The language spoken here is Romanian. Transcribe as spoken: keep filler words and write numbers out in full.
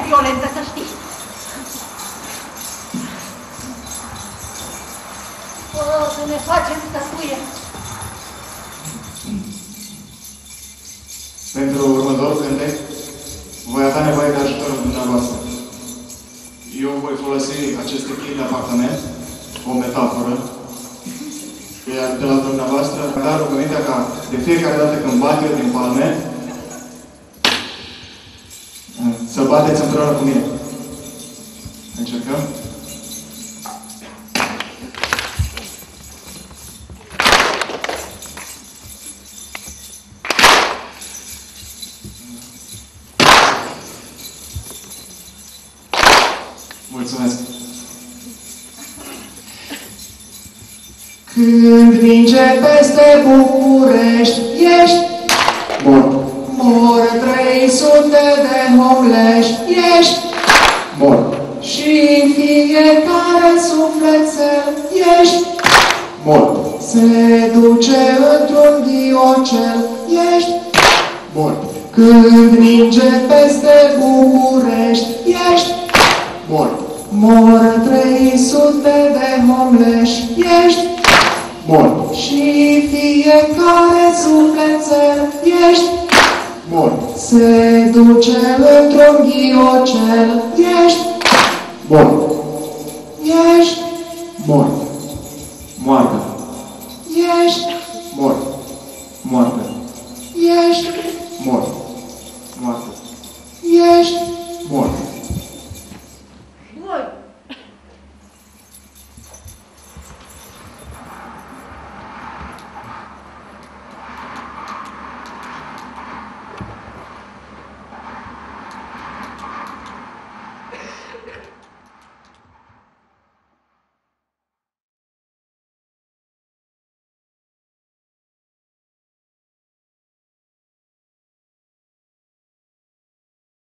violentă, să știi. O, să ne facem stătuie. Pentru următorul cântec, voi avea nevoie de ajutorul dumneavoastră. Eu voi folosi acest echip de apartament, o metaforă, iar de la dumneavoastră, dar rugămintea ca de fiecare dată când bat eu din palme, să bateți împreună cu mine. Încercăm? Mulțumesc! Când ninge peste București, ești mort. Mor trei sute de homleși, ești mort. Și în fiecare sufletel, ești mort. Se duce într-un ghiocel, ești mort. Când ninge peste București, ești mort. Mor trei sute de homleși, ești mort. Și fiecare sufletel, ești mort. Se duce într-un ghiocel, ești mort. Ești mort. Moartă. Ești mort. Moartă. Ești mort.